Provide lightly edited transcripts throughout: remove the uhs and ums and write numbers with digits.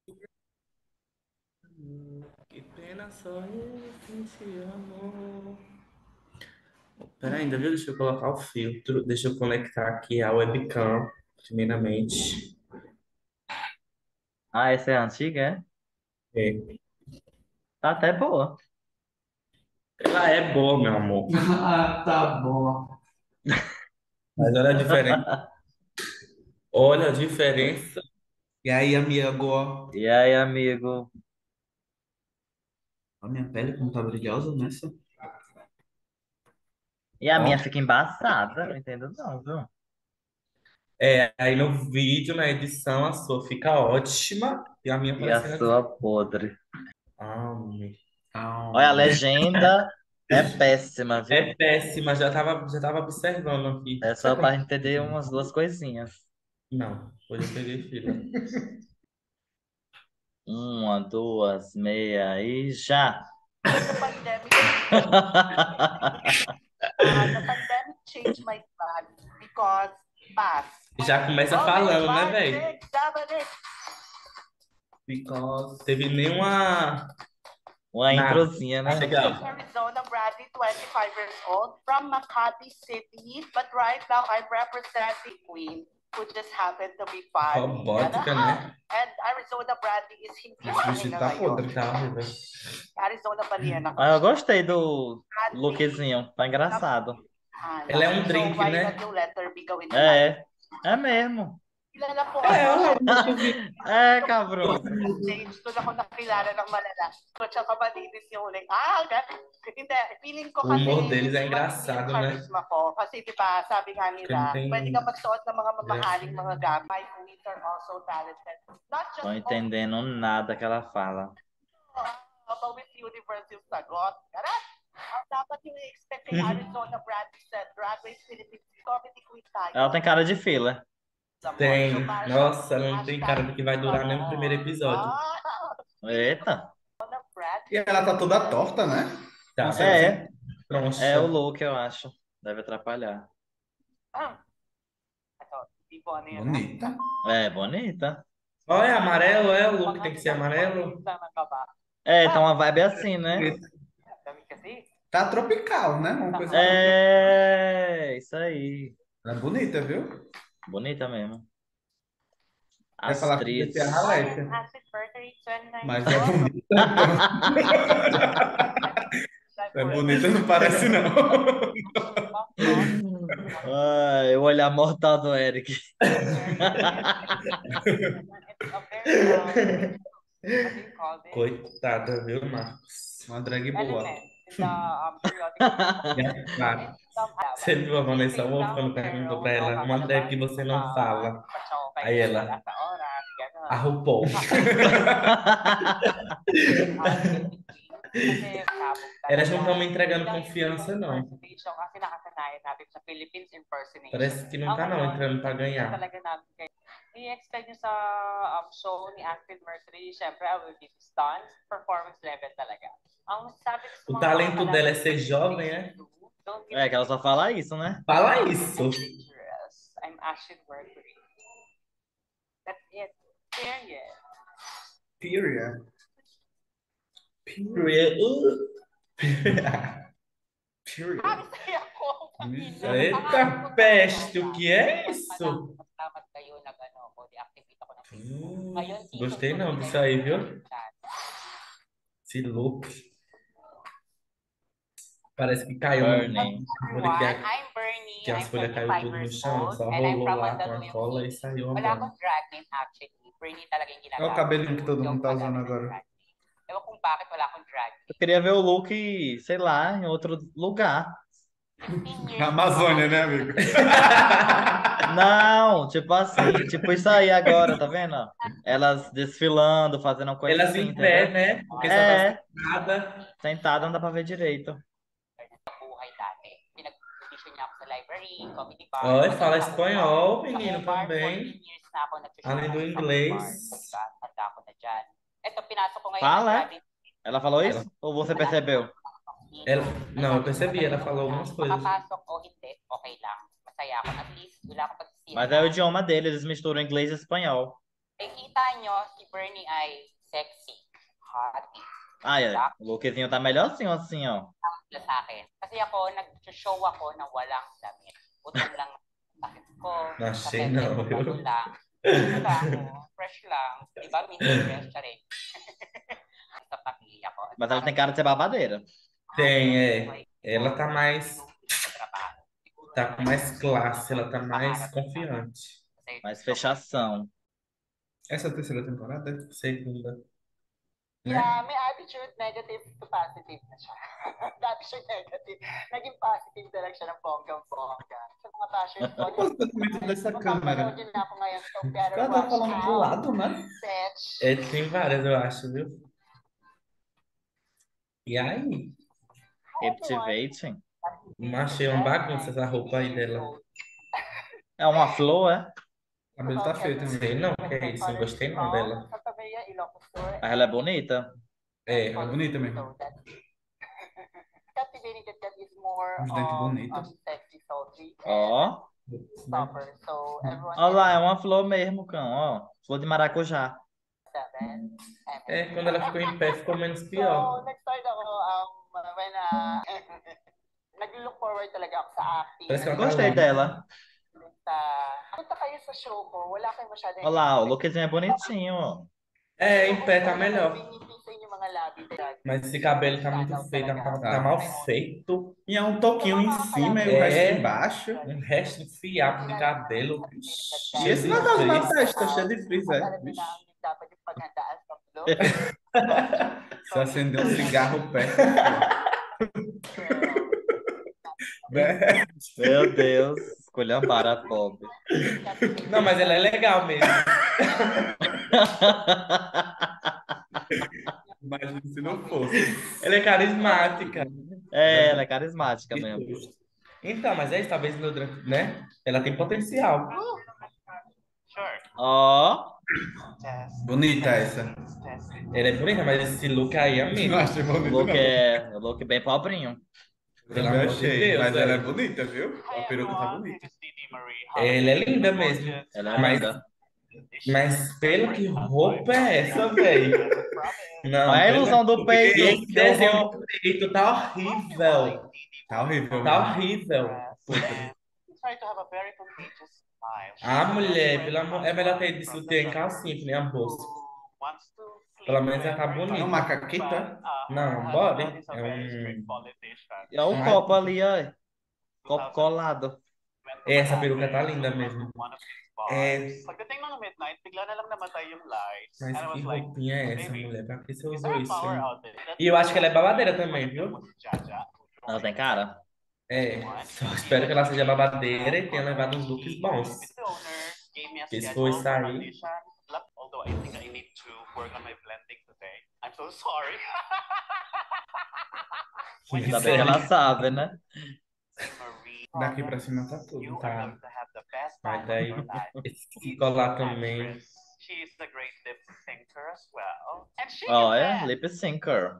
Que pena só esse amor. Pera ainda, viu? Deixa eu colocar o filtro. Deixa eu conectar aqui a webcam, primeiramente. Ah, essa é antiga, é? É. Tá até boa. Ela é boa, meu amor. Ah, tá bom. Mas olha a diferença. Olha a diferença. E aí, amigo, ó. E aí, amigo? A minha pele como tá brilhosa nessa. E a Ó. minha fica embaçada, não entendo não, viu? É, aí no vídeo, na edição, a sua fica ótima. E a minha E a parecendo assim. sua podre. Ame, Olha, a ame. legenda é péssima, viu? É péssima, já tava observando aqui. É Será só que eu pra não... entender umas duas coisinhas. Não, hoje eu peguei fila. Uma, duas, meia e já. The pandemic, the pandemic changed my plan because pass. Já começa Okay, falando, né, five, velho? six, seven, eight. Because teve nenhuma. Uma Nada. introzinha, I'm né? Miss Legal. Arizona Bradley, 25 years old, from Makati City, but right now I'm representing Queen, who just happened to be funny. Robótica, né? And Arizona Bradley is Esse hindi vestido na tá ngayon. podre, tá horrível. Arizona Baliena Mas eu kami. gostei do Bradley. lookzinho. Tá engraçado. Ela é um So drink, why not né? yung letter B gawin mo natin? É, é mesmo. Kilala po É, ako. eu nunca vi. É, cabrão. Stage, doon ako nakilala ng malala. So, tsaka malinis yung huling. Hindi. Feeling ko O kasi humor deles é matindi yung engraçado, né? charisma ko. Kasi di ba, sabi nga Porque não nila, pwede ka tem magsuot ng mga graça. mamahaling mga gamit. My queens are also talented. Not Tô just entendendo nada que ela fala. about Miss Universe yung sagot. Karat! Ang dapat yung i-expect kay Arizona Bradley said, Drag Race Philippines Comedy Queen Ela tayo. tem cara de fila. Tem. Nossa, ela não tem cara de que vai durar nem o primeiro episódio. Eita. E ela tá toda torta, né? Tá, tá Conceito. É, sempre é o troncha. look, eu acho. Deve atrapalhar. Bonita. É, bonita. Olha, é amarelo, é o look tem que ser amarelo. É, então a vibe é assim, né? Tá tropical, né? Uma coisa tropical. É, isso aí. Ela é bonita, viu? Bonita mesmo. Quer falar que vai ser a Astrid. Raleigh. Happy birthday, 29 Mas é bonita. É bonita, não parece, não. Ai, o olhar mortal do Eric. Coitada, viu, Marcos? Uma drag boa. Claro. Você viu a Vanessa Wolff quando perguntou pra ela, uma drag que você não fala. Aí ela, a RuPaul. Elas não estão me entregando confiança, não. Parece que não tá não entrando pra ganhar. I-expect nyo sa show ni Astrid Mercury, syempre, I will give stunts, performance level talaga. Ang sabi ko sa O mga talento kakilala dela é ko, ser jovem, é? don't give É que ela só fala isso, né? Fala isso. dangerous. I'm Astrid Mercury. That's it. Period. Period. Period. Period. Saya ko. Eita peste, o que é isso? Salamat kayo, nag-ano ko, deactivate ako ng Facebook. Ngayon, Gostei não disso aí, viu? Esse look. Parece que caiu uma Burning. árvore I'm Bernie. que as I'm folhas caiu 25 tudo no years chão, old. só And I'm rolou from lá com a Mandaluyong cola e City. saiu Wala andando. akong drag name actually. Bernie talaga yung Olha o ginagamit. cabelinho que todo Joke mundo tá pa lang usando ng agora. drag name. Ewan kung bakit wala akong drag name. Eu queria ver o look, sei lá, em outro lugar. 15 years Na Amazônia, né, amigo? Não, tipo assim, tipo isso aí agora, tá vendo? Elas desfilando, fazendo uma coisa Elas assim, em pé, entendeu? né? Porque só tá É, sentada. sentada não dá pra ver direito. buhay dati. Pinag-audition niya ako sa library, comedy bar. Olha, fala espanhol, menino, Bar, também. 14 years na ako nag-show Além do ng inglês. bar. Handa ako na dyan. Ito, pinasok ko ngayon ng Fala, é? driving. Ela falou isso? Ou você percebeu? Não, eu percebi, ela falou algumas coisas. Makapasok o hindi, okay lang. Masaya ako. At least, wala akong pagsisira. Mas é o idioma dele, eles misturam inglês e espanhol. Eh, kita nyo, si Bernie ay sexy, hottie. Ah, é. O lookzinho tá melhorzinho assim, ó. Wala sa akin. Kasi ako, nag-show ako na walang damit. Butong lang ang sakit ko. Não achei, Kasi não, ano viu? lang. Ano lang, fresh lang. Di ba? Minsan fresh siya rin. Sa paki ako. Mas ela tem cara de ser babadeira. Tem, é. Ela tá mais. Trabaho. Tá com mais classe, ela tá mais confiante. Kasi Mais fechação. Essa é a terceira temporada? Segunda. Né? Yeah, may attitude negative to positive na siya. Dati siya negative. Naging positive talaga siya ng bonggang-bongga. Sa mga bashers ko, Eu gosto muito dessa câmera. mapapanood na ako ngayon. So, better Ela tá watch falando pro out. lado, né? Bitch. É, tem várias, eu acho, viu? E aí? Captivating. Não achei uma bagunça essa roupa aí dela. É uma flor, é? O cabelo tá feio Não também. sei não, que é isso, não gostei não dela. Santa Maria, Ilocos Sur. Mas ela é bonita. É, Ela é bonita mesmo. So, that's captivating that is more Os dentes bonitos. sexy, sultry, Ó. stopper. So, everyone Ó lá, é uma flor mesmo, cão. Ó. Flor de maracujá. seven. É, quando ela ficou em pé, ficou menos pior. So, nag-start ako when nag-look forward talaga ako sa acting. Parece que ela Gostei tá dela. Punta kayo sa show ko, wala kayong masyadong Olha lá, o lookzinho é bonitinho, ó. É, em pé tá melhor. Pinipisa yung mga labi. Mas esse cabelo tá muito feio, tá mal feito. E é um toquinho em cima e o É. resto embaixo. Um resto de fiapo de cabelo. Ixi, E esse de negócio na frizz. testa, cheio de frizz, é. Alam niyo Vixe. na ang dapat yung paghandaan sa flow. Se acender um cigarro perto. Né? Meu Deus. Esculhambaram a pobre. Não, mas ela é legal mesmo. Imagina se não fosse. Ela é carismática. É, ela é carismática mesmo. Então, mas é isso, talvez no durante, né? Ela tem potencial. sure. Ó. Bonita essa. Ela é bonita, mas esse look aí, amigo. Não achei O bonito, look não. é o look bem pobrinho. Pelo Também amor de achei. Deus, Mas ela é velho. bonita, viu? A peruca tá bonita. Ela é linda mesmo. Ela é Mas, linda. mas pelo que roupa é essa, velho? Não, Olha a pelo- ilusão do peito. Esse Que desenho horror. do peito tá horrível. Tá horrível. Tá mesmo. horrível. Try to have a very contagious smile. Ah, mulher, pelo amor... É melhor ter de sutiã em calcinha, que nem a bolsa. Wants to sleep Pelo menos ela tá with bonita. É um macaquito, é? but, Não, her body. husband is a É very um- strict politician. E olha o Ai. copo ali, ó. Copo colado. Went to Essa Makati, peruca tá linda mesmo. one of his bars. É, Pagdating ng midnight, bigla na lang namatay yung lights. mas And I was que like, roupinha é essa, baby, mulher? Pra que você is usou there a isso, power hein? outage? E eu acho que ela é babadeira também, viu? Jaja. Ela tem cara? É, só espero que ela seja babadeira e tenha levado uns looks bons. The owner gave me a Que se schedule for for sair- audition. Although I think I need to work on my blending today. I'm so sorry. Ainda bem que ela sabe, né? Marie, Daqui pra cima tá you tudo. Tá. are going to have the best Mas time daí, of your life. esse colar também. She's a great lip syncer as well. And she Olha, can lip syncer.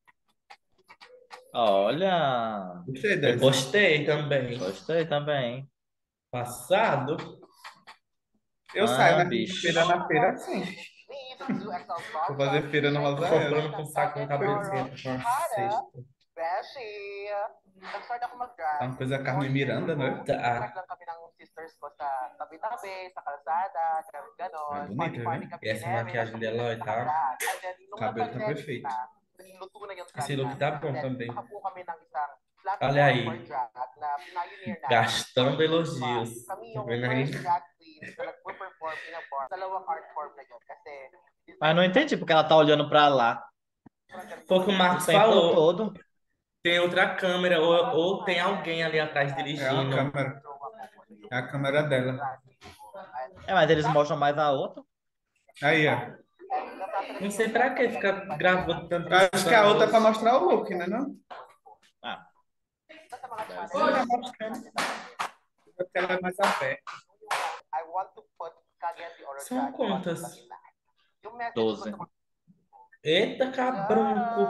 Olha. Gostei Eu dessa. postei também. Gostei também. Passado. Eu saio na bicho. feira assim. Vou fazer feira no Rosa Ela. Comprando com saco no cabelo assim, com uma cesta. Beshi, nag-start ako É mag-drag. uma coisa Carmen Miranda, né? Tá. Nag lang kami ng sisters ko sa tabi-tabi, sa kalsada, ganon. É bonita, Party-party né? kami E essa ni Nemi, maquiagem dela, ó, e nag- tal. drag. And then, nung Cabelo tá nag-pandemic perfeito. na, luto na yung drag Esse look namin. tá bom And then, também. nakabuo kami ng isang Olha aí. platform for drag na pioneer namin. Gastando elogios. Kami Tá yung vendo aí? first drag queen na nag-perform in a bar. Dalawang art form na yun. Kasi, Mas não entendi porque ela tá olhando pra lá. Foi o que o O Marcos tempo falou. todo. Tem outra câmera, ou tem alguém ali atrás É a dirigindo. câmera. É a câmera dela. É, mas eles mostram mais a outra. Aí, ó. Não sei pra que ficar gravando tanto. Eu acho que a outra é pra mostrar o look, né? Não? Ah, Tá mostrando. Porque ela é mais aberta. I want to put Caliente or São drag quantas? on the back. Yung message 12. ko sa Eita, cabrunco.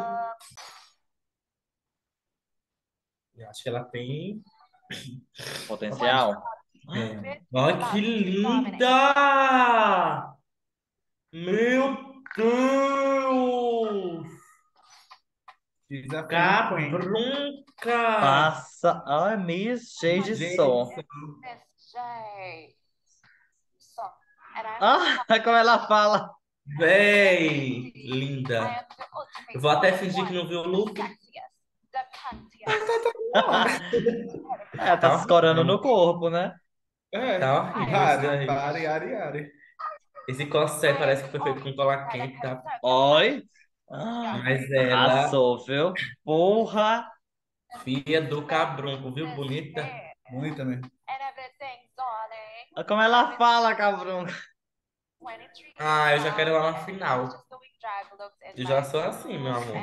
Eu acho que ela tem. potencial. É. Olha que linda! Meu Deus! Desafio Queen. Cabrunca! Passa. Ai, Miss cheio de som. Miss J. So, and I'm Ah, como ela fala. Véi! I Linda! am the ultimate Eu vou até one, fingir que não vi o the look. sexiest, the cuntiest. É, tá se Tá escorando horrível. no corpo, né? É. Tá horrível isso Ari, daí. Ari, Ari, Ari. Esse corset parece que foi feito com cola quente, tá? Oi. Ah, Mas ela, arrasou, viu? Porra. filha do cabrunco, viu? Bonita. Muito mesmo. And everything's darling. Olha como ela fala, cabrão. 23 Ah, eu já quero ir lá na and final. just doing drag looks in Eu já my sou assim, meu amor.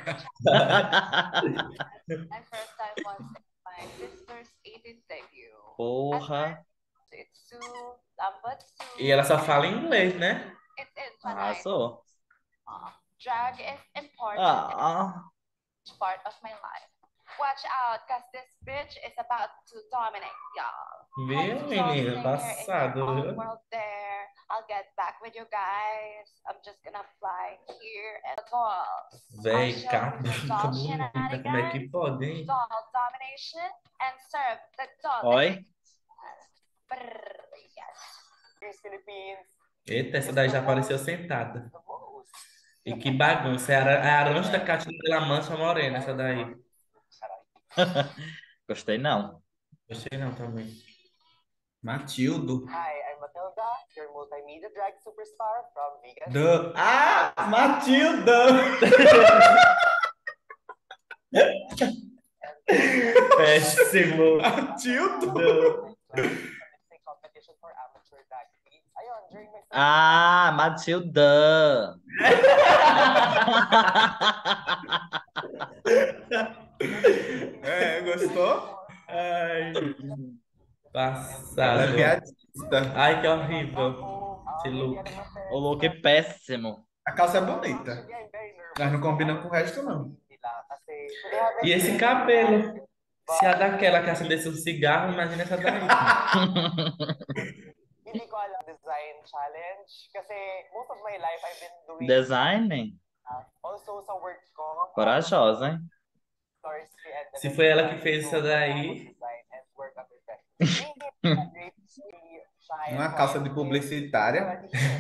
my first time was my sister's 18th debut. Porra. It's Sue, but E ela só fala inglês, né? it's infinite. Arrasou. Drag is important Ah, part of my life. Watch out, cause this bitch is about to dominate, y'all. Viu, Hope you all menina? stay here in your Passado, own viu? world there. I'll get back with you guys. I'm just gonna fly here and dolls. Véi, I'll show you cabrunca doll bonita. Como é que shenanigans, pode, hein? doll domination, and serve the doll. oi. Brrr, yes. Greece, Philippines, Eita, essa daí já apareceu sentada. the most. E que bagunça. É a Aranha da Cátia pela Mancha Morena, essa daí. Gostei não. Gostei não também. Matildo. Hi, I'm Matilda, your multimedia drag superstar from Vegas. Matilda! Péssimo. Matildo! Mixing competition for amateur drag queens. Ayun, during my first Ah, Matilda. É, gostou? Ai, Ela passado. é piadista. Ai, que horrível. Esse look. O look péssimo. A calça é bonita. I'm very nervous. Mas não combina com o resto, não. Nila kasi they have E esse cabelo? Se a daquela que acendesse um cigarro, imagina essa daí. hindi ko alam design challenge kasi most of my life I've been doing Design? also sa work ko. Corajosa, hein? Stories and Se foi ela que fez isso daí. design and work under pressure. Uma calça de publicitária.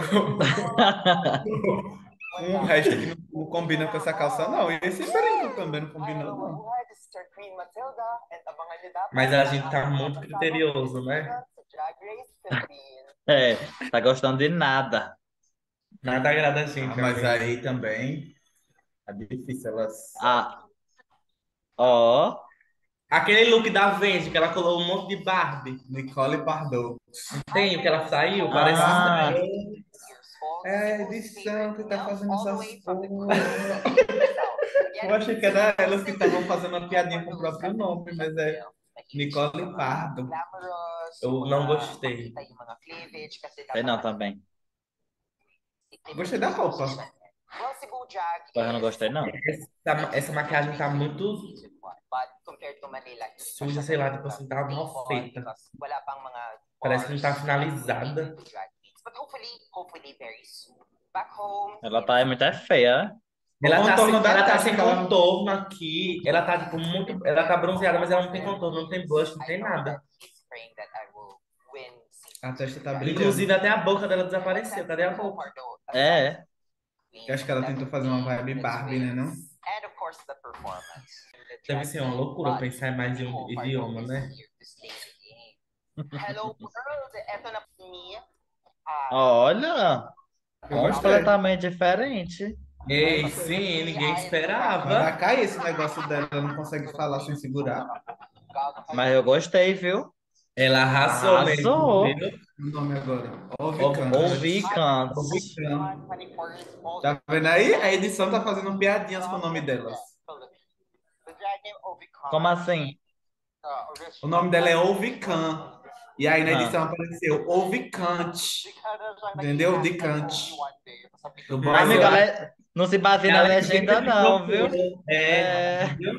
O resto que não combina com essa calça, não. E esse brinco também não combinou, não. Mas a gente tá muito criterioso, né? É, tá gostando de nada. Nada agrada a gente. Mas amigo. aí também é difícil elas. Ah, ó. Aquele look da Vende, que ela colou um monte de Barbie. Nicole Pardo. Tem o que ela saiu? Parece Ah. É a edição que tá fazendo essas coisas. Eu achei que era elas que estavam fazendo uma piadinha com o próprio nome, mas é Nicole Pardo. Eu não gostei. Sei não também. Gostei da roupa. Mas eu não gostei, não. Essa maquiagem tá muito suja, sei lá, tipo assim, tá mal feita. Parece que não tá finalizada. Ela tá muito feia, né? Ela tá, contorno da ela tá testa, sem ela- contorno aqui. Ela tá, tipo, muito. Ela tá bronzeada, mas ela não tem contorno, não tem blush, não tem nada. A testa tá brilhando. Inclusive, até a boca dela desapareceu. Cadê a boca? É. Eu acho que ela tentou fazer uma vibe Barbie, né, não? Deve ser uma loucura pensar em mais de um idioma, né? Hello world, eto na me. Olha, Eu gostei. completamente diferente. Ei, sim, ninguém Mas esperava. vai cair esse negócio dela, ela não consegue falar sem segurar. Mas eu gostei, viu? Ela arrasou Arrasou. mesmo, viu? O nome agora. Ouvi Ovican. cantos. Tá vendo aí? A edição tá fazendo piadinhas com o nome delas. Como assim? O nome dela é Ovican. E aí na Ah. edição apareceu Ovicante. Entendeu? De cante. Do Mas Amigo, eu não se baseia na legenda, não, viu? É. É. Viu?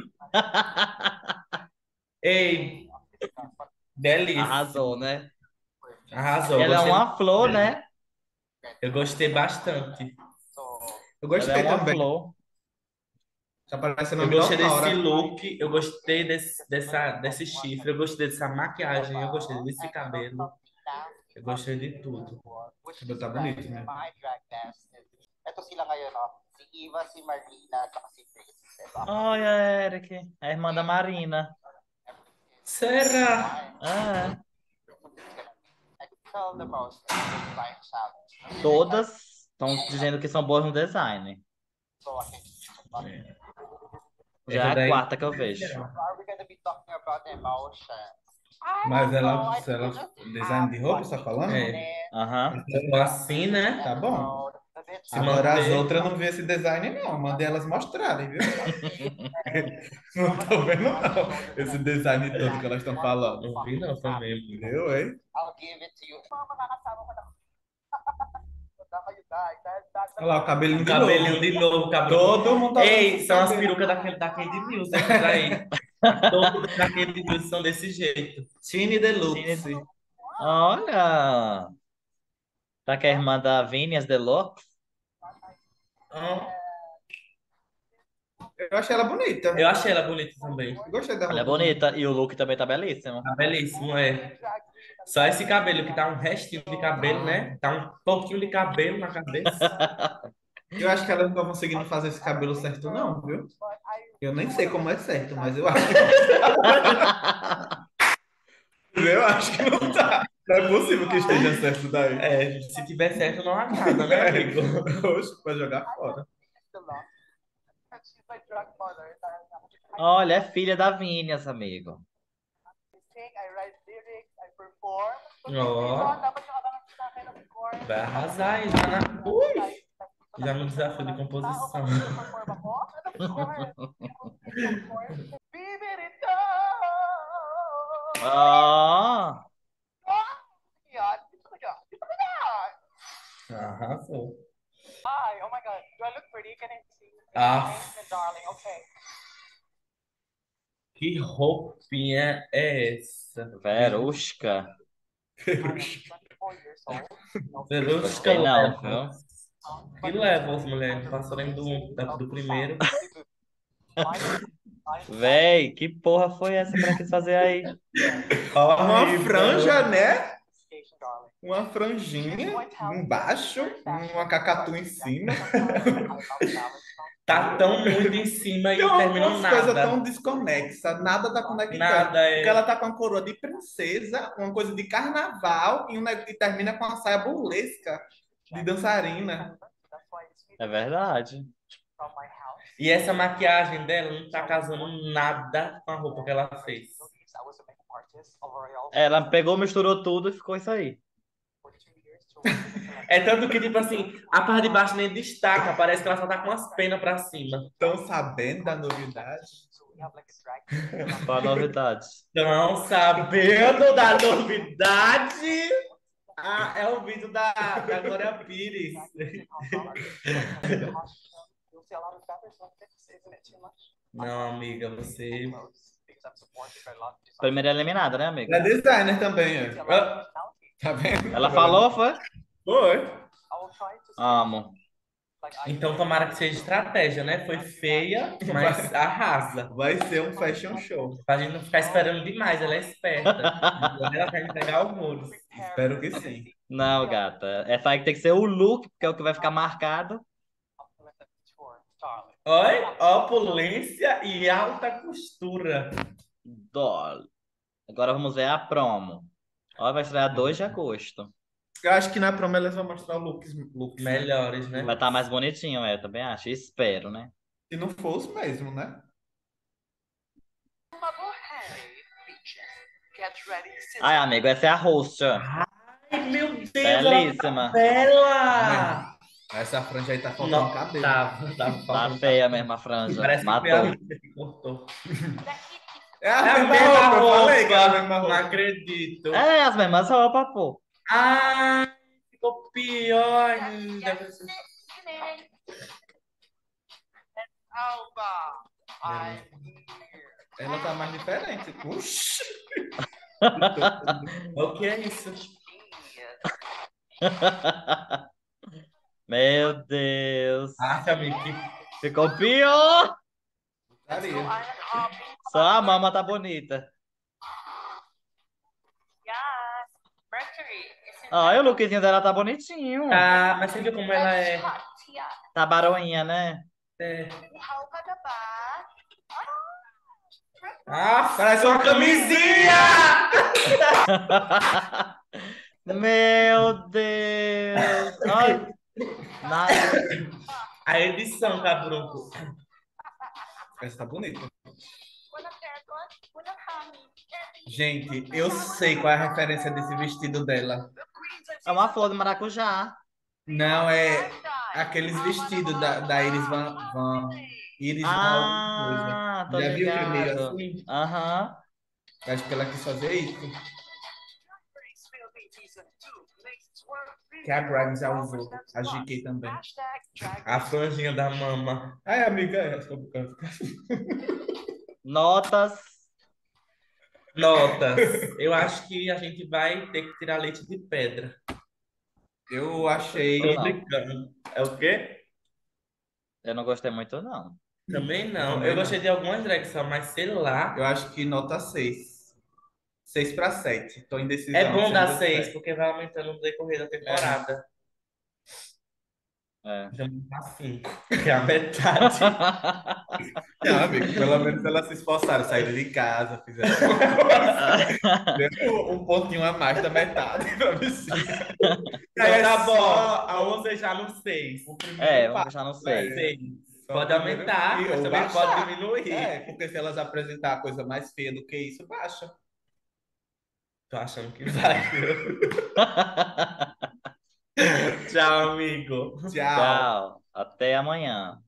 Ei, delícia. Arrasou, né? Arrasou. Ela é gostei uma flor, né? Eu gostei bastante. Eu Ela é gostei uma também. flor. Tá parecendo Eu uma gostei desse Minotaura. look, eu gostei desse chifre, eu gostei dessa maquiagem, eu gostei desse cabelo, eu gostei de tudo. O cabelo tá bonito, né? Ito sila ngayon, no? Si Eva, si Marlena, at si Chris. Ito ako. Olha, Eric, a irmã da Marina. Será? Ah, I could tell the most life challenge. todas estão dizendo que são boas no design. So, I think, Já é Essa a daí. quarta que eu vejo. are we gonna be talking about emotions? Mas I ela, think we just design de roupa, você tá falando? É. Aham. Então, assim, né? Tá bom. Se Agora as manter. outras eu não vi esse design, não. Mandei elas mostrarem, viu? Não tô vendo, não. Esse design todo que elas estão falando. Não vi não também. Viu, hein? I'll give it to you. Makakasama ko na. Punta kayo, guys. Olha lá, o cabelinho O de cabelinho novo. de novo, cabelo. Todo mundo tá Ei, usando são as cabelo. perucas da Candy Mills, essas aí. Todas da Candy Mills são desse jeito. Tiny Deluxe. Olha! Tá que a irmã da Vinhas Deluxe? Ah, Eu achei ela bonita. eu achei ela bonita também. Eu gostei da Ela é roupa. bonita e o look também tá belíssimo. Tá belíssimo, é. Só esse cabelo, que tá um restinho de cabelo, né? Tá um pouquinho de cabelo na cabeça. Eu acho que ela não tá conseguindo fazer esse cabelo certo, não, viu? Eu nem sei como é certo, mas eu acho que eu acho que não tá. Não é possível que esteja certo daí. É, se tiver certo, não há nada, né, amigo? Oxe, pra jogar fora. She's my drug mother. Olha, é filha da Vinhas, amigo. I sing, I write lyrics, I perform. Ó, Dapat yung abangan sa akin, of course. vai arrasar aí já na... Ui! Já no desafio de composição. Perform ako? Of course. Bibirito! Ah, Yan. Dito ka dyan. Dito ka dyan. Arrasou. Hi, oh my God. Do I look pretty? Can I see? Ah. Darling, okay. Que roupinha é essa? Verusca. 24 years old. Verusca Gostei não, viu? Levels. Que Levels, mulher? Não passou nem do primeiro. Véi, que porra foi essa que ela quis fazer aí? Uma franja, né? Darling. Uma franjinha embaixo, uma cacatu em cima. Tá tão muito em cima e Tem não terminou umas coisas nada. tão desconexas, nada tá conectado. Nada é. Porque ela tá com a coroa de princesa, uma coisa de carnaval e termina com a saia burlesca de dançarina. É verdade. From my house. E essa maquiagem dela não tá casando nada com a roupa que ela fez. I was a makeup artist of L'Oreal Ela pegou, misturou tudo e ficou isso aí. for 2 years to work with the É tanto que, tipo assim, a parte de baixo nem destaca, parece que ela só tá com as penas pra cima. Estão sabendo da novidade? So we have like a drag. Qual a novidade? Estão sabendo da novidade? Ah, é o vídeo da Glória Pires. You'll see a lot of feathers like this, isn't it too much? Não, amiga, você... Because I'm supported by a lot of designers. Primeira eliminada, né, amigo? Ela é designer também, See a ó. lot of personality. Tá vendo? Ela falou, foi? Foi. I will try to Amo. like I Então tomara que seja estratégia, né? Foi feia, mas arrasa. Vai ser um fashion show. Pra gente não ficar esperando demais, ela é esperta. Ela vai entregar horrores. Espero que sim. Não, gata. Essa aí que tem que ser o look, porque é o que vai ficar marcado. Darling. Oi, opulência e alta costura. Dó. Agora vamos ver a promo. Ó, vai estrear 2 de agosto. Eu acho que na promo eles vão mostrar looks Melhores, né? Vai estar mais bonitinho, eu também acho. Espero, né? se não for os mesmos, né? Hey, bitches, get ready. Ai, amigo, essa é a host. Ai, meu Deus, Belíssima. bela! Essa franja aí tá faltando Não, cabelo. tá Tá faltando feia mesmo a franja. Parece que foi a Matou. Lívia que cortou. É É a a mesma mesma roupa, eu falei que é a roupa. mesma Não roupa. acredito. É, as mesmas roupas, pô. Ai, ficou pior ainda. Alba, I'm here. Ela tá mais diferente. Uxi. O que é isso? Meu Deus. Acha, amigo, que Ficou pior. Let's go putaria. island hopping. Só a mama tá bonita. Yes. Mercury is in Olha, o Leo. lookzinho dela tá bonitinho. Ah, mas você viu como ela é? Tá baroinha, né? É. How ka na ba? Ah, parece uma camisinha! Meu Deus. Ai, nada. A edição, Cabruco. Essa tá bonita. Walang aircon, walang hangin. Gente, eu sei qual é a referência desse vestido dela. É uma flor de maracujá. Não, é aqueles vestidos da Iris Van alguma coisa. Ah, tô Já viu que é meio ligado. assim? Aham. Acho que ela quis fazer isso. Que a Grimes já usou. A GK também. A franjinha da mama. Ai, amiga, é essa boca. Notas. Notas. Eu acho que a gente vai ter que tirar leite de pedra. Eu achei. Tô Não. brincando. É o quê? Eu não gostei muito, não. Também não. Também Eu não. gostei de algumas drags só, mas sei lá. Eu acho que nota 6. 6 para 7. Tô indecisão. É bom dar 6 ou 6, 7. porque vai aumentando no decorrer da temporada. É. Já vamos dar 5, que é a metade. Não, amigo, pelo menos elas se esforçaram, saíram de casa, fizeram alguma coisa. Deu um pontinho a mais da metade pra vestir. Então tá bom. só Vamos fechar no 6. o primeiro É, vamos passo, fechar no né? 6. Só Pode o primeiro aumentar, e- mas ou também baixar. pode diminuir. É, porque se elas apresentar a coisa mais feia do que isso, baixa. Tô achando que vai, viu? Tchau, amigo. Tchau. Tchau. Até amanhã.